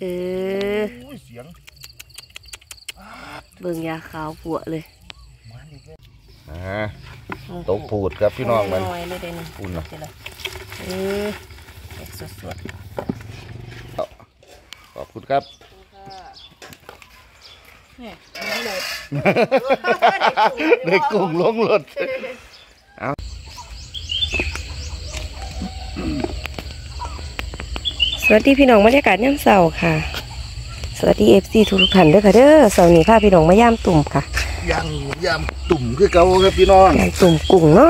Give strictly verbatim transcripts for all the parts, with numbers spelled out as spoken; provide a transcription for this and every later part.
ออเสียงเบิ่งยาขาวปวดเลยอ่าตกพูดครับพี่น้องมันปุ่นเนาะเออสดๆขอบคุณครับได้กุ้งลงรถสวัสดีพี่น้องบรรยากาศย่ำเสาค่ะสวัสดีเอฟซีทุกท่านด้วยค่ะเด้อเสาร์นี้พาพี่น้องมาย่ำตุ่มค่ะย่างย่างตุ่มคือเก่าครับพี่น้องย่างตุ่มกุ้งเนาะ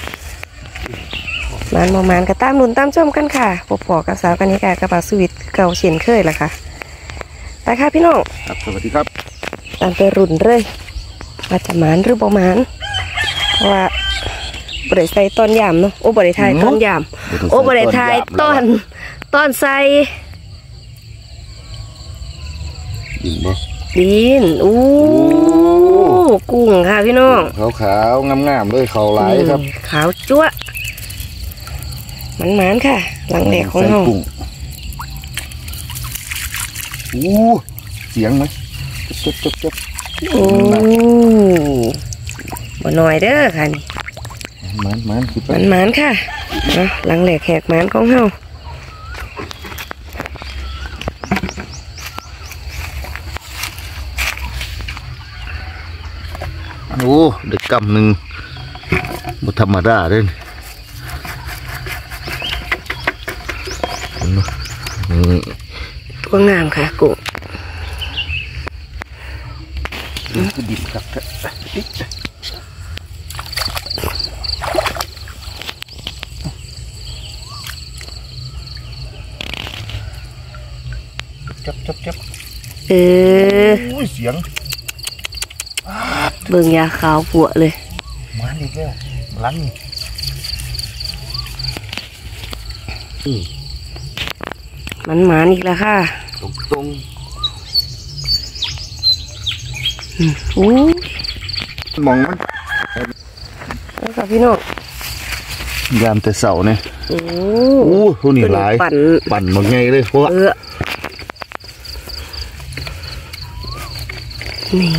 มันมามานกระตามนุ่นตามชมกันค่ะปอปอกับสาวกันนิกากระบะสวิตเก่าเฉียนเคยละค่ะไปค่ะพี่น้องครับสวัสดีครับตามไปรุ่นเลยว่าจะหมานหรือบ่หมานเพราะว่าบริไซต้นยำเนาะโอ้บริไทยต้นยำโอ้บริไทยต้นต้นไซดินเนาะดินอู้กุ้งค่ะพี่น้องขาวขาวงามงามเลยเขาไหลครับขาวจั๊วมันหมานค่ะหลังแหลกของเราอู้เสียงไหมจบจบจบโอ้บ่หน่อยเด้อค่ะนี่มันมันมันมันค่ะนะหลังแหลกแหกมันของเฮาโอ้เด็กกำหนึ่งบุธรรมดาเด้นนี่ตัวงามค่ะกุ้งคือดิบครับจับจับจับเออเสียงเบิ่งยาขาวปวดเลยมาอีกแล้วลันมันหมานอีกแล้วค่ะตรงตรงอู้มองมันแล้วค่ะพี่น้องยามแต่เสาเนี่ยโอ้โหพวกนี้หลายปั่นปั่นมาไงเลยเพราะนี่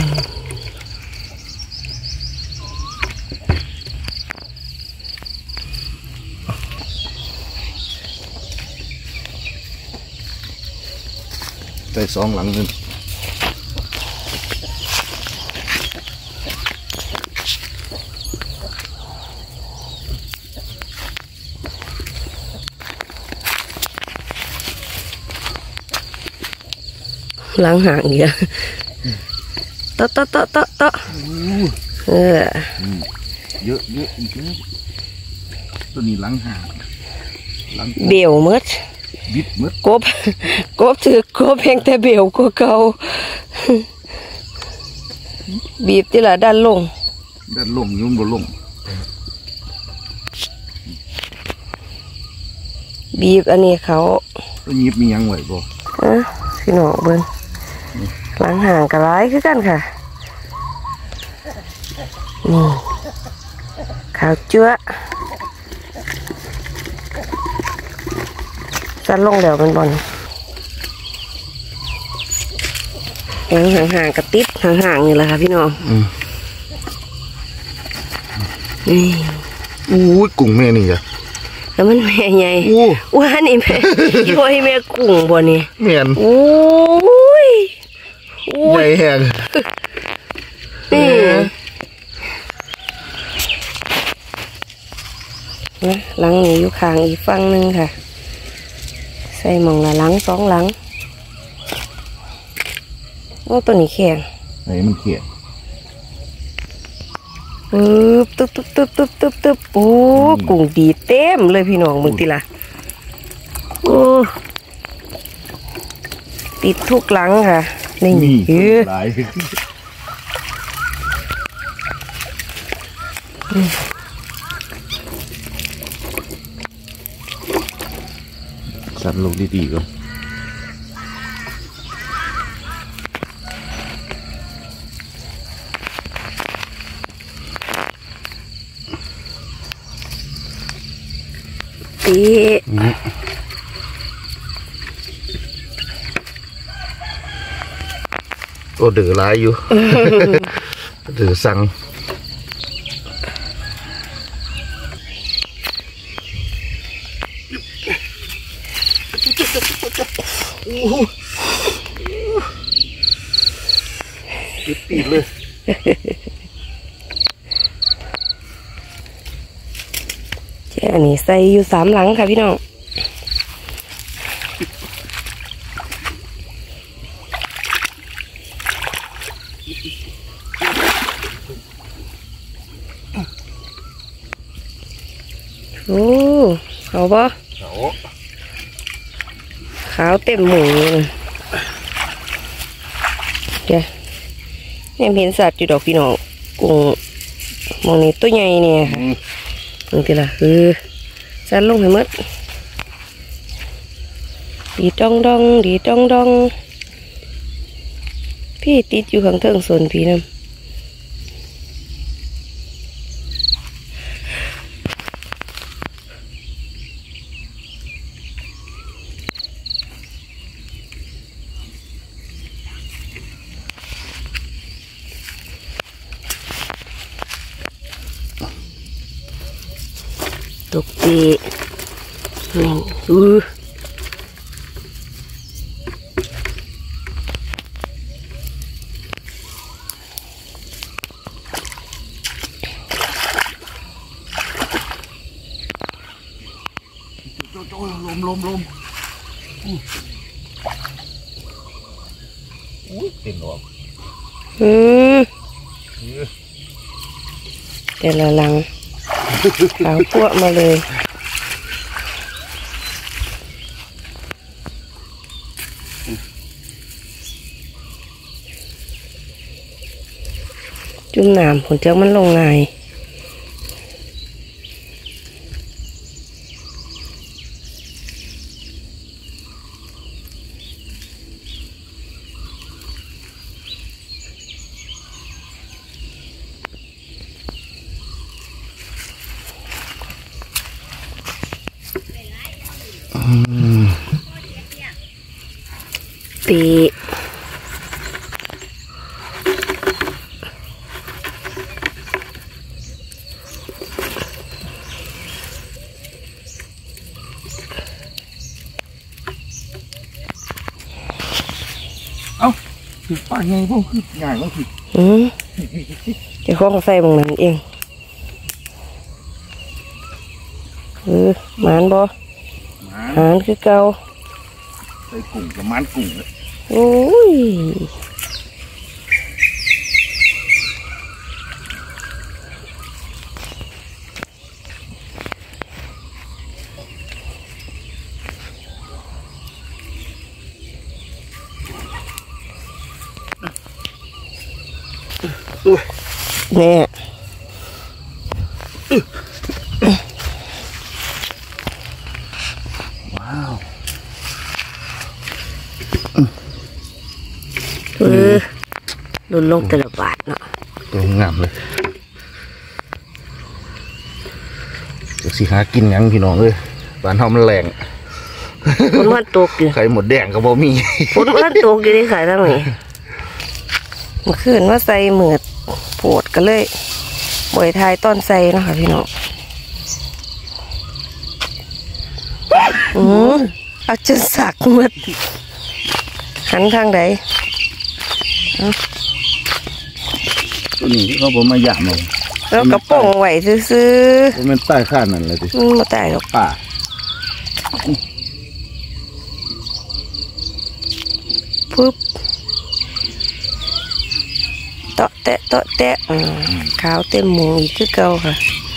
ได้สองหลังหนึ่งหลังห่างเยอะโตโตโตโตโตเออเยอะเยอะอีกแล้วตัวนี้หลังห่างเบี่ยวมืดบิดมืดกบกบถือกบเพียงแต่เบี่ยวกว่าเก่าบีบที่ละด้านลงด้านลงยุ่งบ่ลงบีบอันนี้เขาตัวยิบมียังไหวบ่ฮะพี่น้องเบิ้งหลังห่างกระไรคือกันค่ะนี่ขาวจั๊วจะลงเดี๋ยวมันบอลยังห่างๆกระติดห่างๆนี่แหละค่ะพี่น้องนี่อู้กุ้งแม่นี่จ้ะแล้วมันแม่ใหญ่ว้านี่แม่ยี่ห้อให้แม่กุ้งบ่นี่แม่นโอ้ยใหญ่แห้งนี่นะหลังนี้อยู่ข้างอีกฝั่งนึงค่ะใส่หมองละหลังสองหลังโอ้ตัวนี้แข็งไหนมันเขียนปึ๊บตึ๊บตึ๊บตึ๊บตึ๊บตึ๊บตึ๊บโอ้กุ้งดีเต็มเลยพี่น้องมึงติละโอ้ติดทุกหลังค่ะนี่เออสัตว์ลูกดีๆก็ตีโอ้ดื้อหลายอยู่ ดื้อสั่งปิดปีดเลยเจ้าอันนี้ใส่อยู่สามหลังค่ะพี่น้องโอ้เอาปะขาวเต็มหมูเลยเดี๋ยวเนี่ยเห็นสัตว์อยู่ดอกพี่น้องกุ้งมองนี่ตัวใหญ่เนี่ยค่ะตรงที่ละคือสัตว์ลงให้หมดดีดองดองดีดองดองพี่ติดอยู่ข้างเทิงส่วนพี่น้ำตกตีนี่อือลมลมลมอุ้ยเต็มหลอกอืมแต่ละหลังขาวพวกมาเลยจุ่มน้ำผลเจ้ามันลงไงตีเอ้าคือป้าไงพวกคือง่ายมากคืออืมจะคล้องใส่บางนั้นเองเออหมานบ่หมานคือเก่าใส่กุ้งกับมันกุ้งเลยโอ้ยเนี่ยว้าวเออลุนลงแต่ละบาทเนาะตัวงามเลยเดี๋ยวสิหากินยังพี่น้องเอ้ยบ้านเฮามันแรงฝนมันตกอยู่ไข่หมดแดงก็บ่มีฝนมันตกอยู่ที่ขายทั้งนี้เมื่อคืนว่าใส่เหมือดปวดกันเลยบ่อยทายต้นใส่นะคะพี่น้องอือเอาจนสักหมดหันทางใดตัวนี้ที่เขาบอกมาหยามเลยแล้วกระป๋องไหวซื้อๆมันใต้ข้านั่นเลยดิมาใต้หรอกป่าปุ๊บเตาะแตะเตาะแตะขาวเต็มหมูอีกคือเก่าค่ะ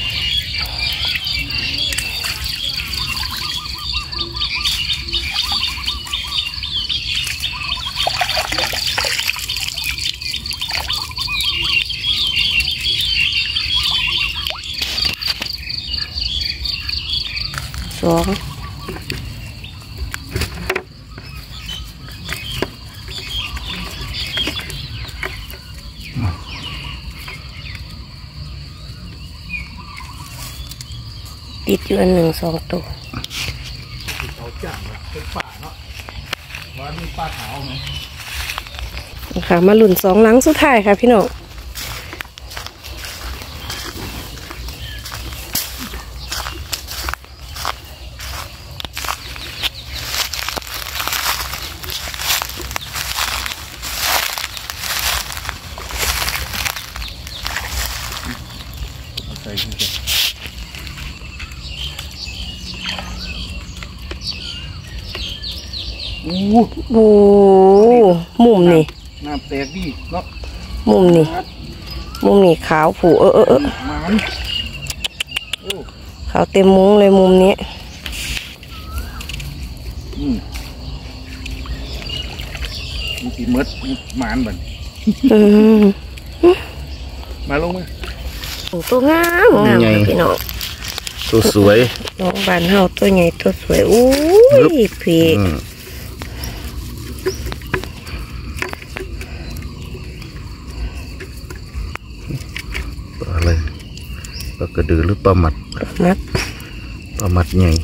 สองติดอยู่อันหนึ่งสองตัวเขาจ้างเป็นป่าเนาะว่ามีป่าขาวไหมค่ะมาหลุ่นสองหลังสุดท้ายค่ะพี่น้องโอ้โอ้มุมนี่น้ำแตกดีเนาะมุมนี่มุมนี่ขาวผูเออเออเออมันโอ้ขาวเต็มมุ้งเลยมุมนี้อืมมีสีมดหมานบันอืมมาลงมาตัวงามงามค่ะพี่น้องตัวสวยน้องบานเฮาตัวใหญ่ตัวสวยอู้ยพี่อืมปลาอะไรปลากระดือหรือปลาหมัดมัดปลาหมัดใหญ่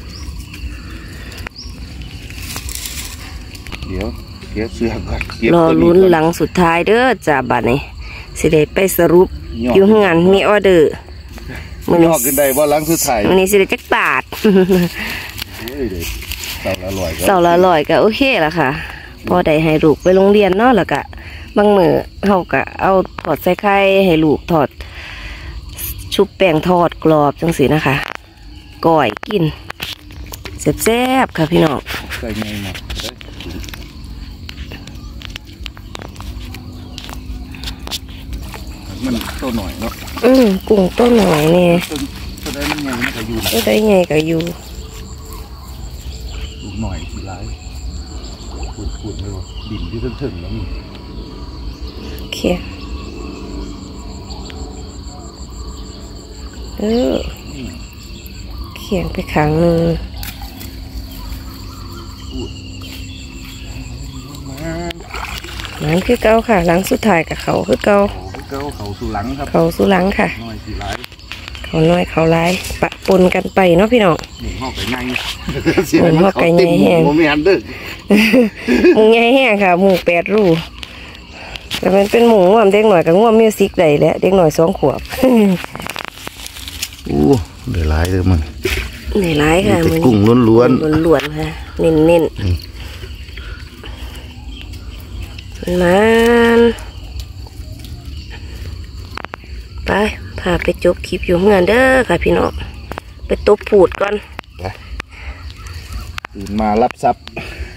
เดี๋ยวเดี๋ยวเสื้อก่อนเก็บรอตัวลุ้นก่อหลังสุดท้ายเด้อจ้าบัดนี้สิได้ไปสรุปยอดอยู่งานมีออเดอร์มื้อนี้ยอกกันได้ว่าหล้างสุดท้ายมื้อนี้สิได้จักบาทเฮ้ยเด็กเต่าละลอยก็เสาละร้อยก็โอเคละค่ะ พอได้ให้ลูกไปโรงเรียนเนาะแล้วก็บางมื้อเฮาก็เอาทอดใส่ไข่ให้ลูกทอด ชุบแป้งทอดกรอบจังซี่นะคะก่อยกินแซ่บๆค่ะพี่น้องใส่ไงมามันตัวหน่อยเนาะอืมกุ้งต้นหน่อยนี่ตัวตัวได้มันไงมันก็อยู่ก็ได้ไงก็อยู่ลูกหน่อยทีร้ายพูดๆเลยวะดินที่ถึงๆแล้วนี่โอเคเออเขียงไปขังหนึ่งมานั่นคือเก้าค่ะหลังสุดท้ายกับเขาคือเก้าเขาเก้าเขาสู่หลังครับเขาสู้หลังค่ะหน่อยทีร้ายเขาน้อยเขาร้ายปะปนกันไปเนาะพี่น้องหมูหอกไก่ไงหมูฮอกไก่ไงแห้งหมูไม่หันเด้อหมูใหญ่แห้งค่ะหมูแปดรูแต่มันเป็นหมูง่วมเด็กหน่อยกับง่วมมิวสิกได้แหละเด็กหน่อยสองขวบอู้เดือดร้ายเลยมันในร้ายค่ะมีแต่มือกุ้งล้วนล้วนๆค่ะเน้นเน้นนี่มันไปพาไปจบคลิปอยู่เงินเด้อค่ะพี่น้องไปตบผูดก่อนๆไปตื่นมารับทรัพย์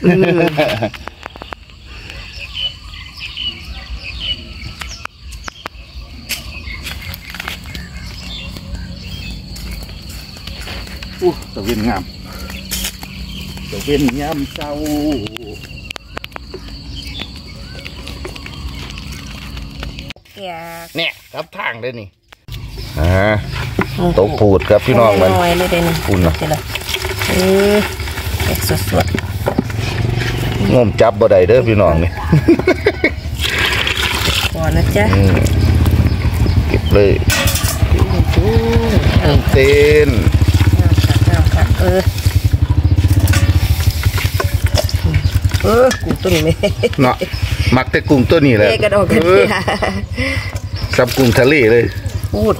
อู้ตะเวนงามตะเวนยามเช้า เนี่ยครับทางเลยนี่อ่าโต๊ะพูดครับพี่น้องมันน้อยเลยเด่นพูดนะเละเออเด็กสดงมจับบ่ได้เด้อพี่น้องนี่ๆก่อนนะจ๊ะอืมเก็บเลยเต้นงามค่ะเออเออกูตัวนี้ไหมเนาะมักแต่กุ้งตัวนี้แหละเกระดอกกันเออค่ะซับกุ้งทะเลเลยพูด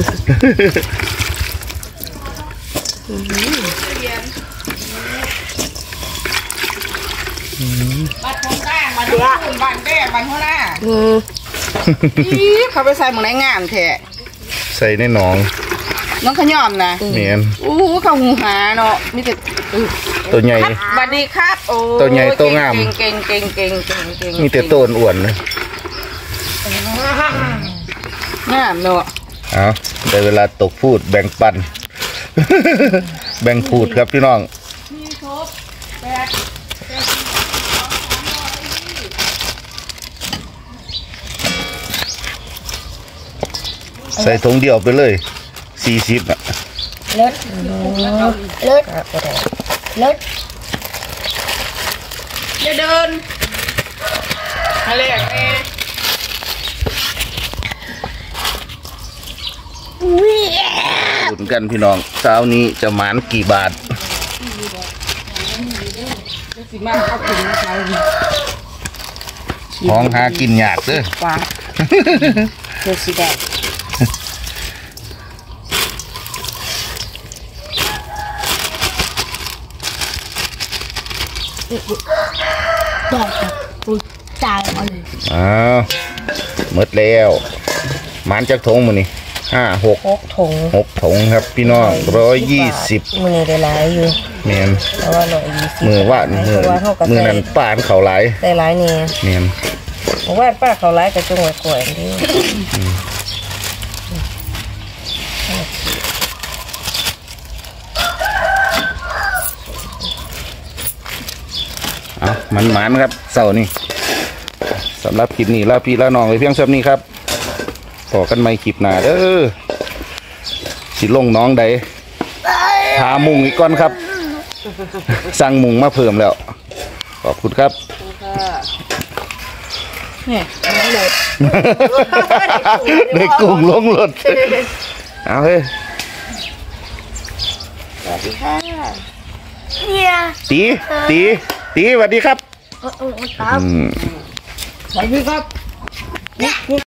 บัดผมก้างบัดหัวบัดแดงบัดหัวหน้าอืมอีเขาไปใส่หมองไหนงามแท้ใส่ในหนองน้องขยอมนะเมียนอู้หูเขาหูหาเนาะมีแต่ตัวใหญ่บัดดีครับโอ้ตัวใหญ่ตัวงามเก่งเก่งเก่งเก่งเก่งเก่งมีแต่ต้นอ้วนเลยงามเนาะเอาได้เวลาตกพูดแบ่งปัน แบ่งพูดครับพี่น้อง ใส่ถุงเดียวไปเลยสี่สิบอ่ะเลิศเลิศเลิศอย่าเดินอะไรอย่างนี้ลุ้นกันพี่น้องเช้านี้จะหมานกี่บาทสิมาเข้าถึงเขาชของหากินยากเด้อปลาเพื่อสีแดงดอกครับอุ้ยจางเอาเลยอ้าวหมดแล้วหมานจากทงมือนี่ห้าหกหกถุงหกถงครับพี่น้องร้อยยี่สิบมือได้หลายอยู่เมียนแต่ว่าร้อยยี่สิบมือว่ามือเพราะว่าเขาก็มือใส่นั้นป่านเขาหลายได้หลายนี่เมียนผมว่าป้าเขาหลายกับจงไว้กล้วยนี่เอามันหมานครับเสาร์นี้สำหรับคลิปนี้ลาพี่ลาน้องไปเพียงเท่านี้ครับต่อกันใหม่คลิปหน้าเด้อสิลงน้องใดหามุงอีกก่อนครับ สั่งมุงมาเพิ่มแล้ว ขอบคุณครับเนี่ยน้องโหลดได้กุ้งลงรถเอาเฮ้ยสวัสดีค่ะเนี่ยตีตีตีสวัสดีครับเออเออมันตามอืมสวัสดีครับ